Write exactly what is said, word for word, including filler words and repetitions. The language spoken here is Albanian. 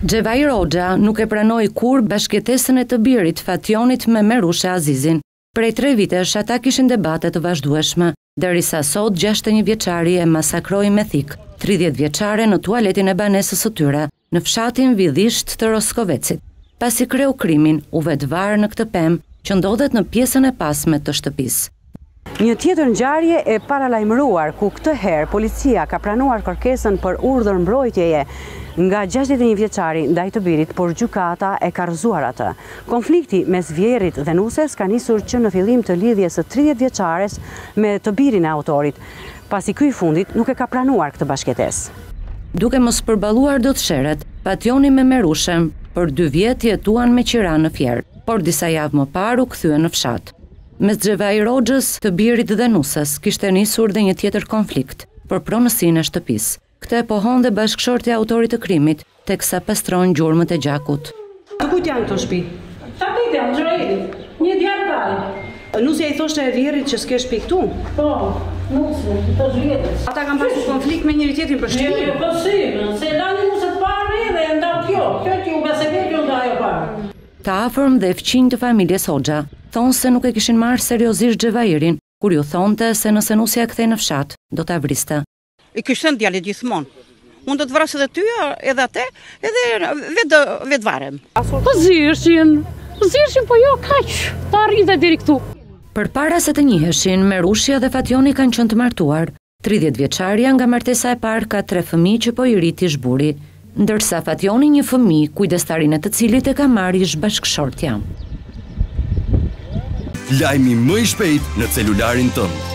Xhevair Hoxha nuk e pranoi kur bashkëtesën e të birit Fationit me Merushe Azizin. Prej tre vitesh ata kishin debate të vazhdueshme, derisa sot gjashtë e një vjeçari e masakroi me thik tridhjetë vjeçare në tualetin e banesës së tyre, në fshatin Vidhisht të Roskovecit. Pasi kreu krimin, u vetvar në këtë pemë që ndodhet në pjesën e pasme të shtëpisë. Një tjetër ngjarje e paralajmëruar ku këtë herë policia ka pranuar kërkesën për urdhër mbrojtjeje nga gjashtëdhjetë e një vjeçari ndaj të birit, por gjykata e ka rrëzuar atë. Konflikti mes vjerit dhe nuses ka nisur që në fillim të lidhjes së tridhjetë vjeçares me të birin e autorit, pasi ky i fundit nuk e ka pranuar këtë bashkëtesë. Duke mos përballuar dot sheret, Fationi me Merushen për dy vjet jetuan me qira në Fjer, por disa javë më parë u kthyen në fshat. Mes Xhevair Hoxhës, të birit dhe nusës, kishte nisur dhe një tjetër konflikt për pronësinë e shtëpisë. Këtë e pohon dhe bashkëshorti i autorit të krimit, teksa pastron gjurmët e gjakut. Të kujt janë këto shtëpi? Shtëpit janë Xhevarit, një djalë tani. Nusja i thoshte e vjerit që s'ke shtëpi këtu? Po, nusja, të vjerit. Ata kanë pasur konflikt me njëri tjetrin për shtëpi? Jo, po si, se lani nusët parë dhe e nda kjo, kjo që u beseve kjo nda ajo parë. Të afërm dhe fqinj të familjes Hoxha thonë se nuk e kishin marrë seriozisht Xhevairin, kur ju thonte se nëse nusja kthej në fshat, do ta vriste. I kishten djalit gjithmonë. Unë do të vrasë edhe ty, edhe atë, edhe vetë vetë varem. Po zirshin, zirshin po jo kaq, ta arrin dhe deri këtu. Përpara se të njiheshin, Merushja dhe Fationi kanë qenë të martuar. tridhjetë vjeçaria nga martesa e parë ka tre fëmijë që po i rriti zhburi, ndërsa Fationi një fëmijë kujdestarin e të cilit e ka marrë ish bashkëshortja. Lajmi më i shpejt në celularin tënd.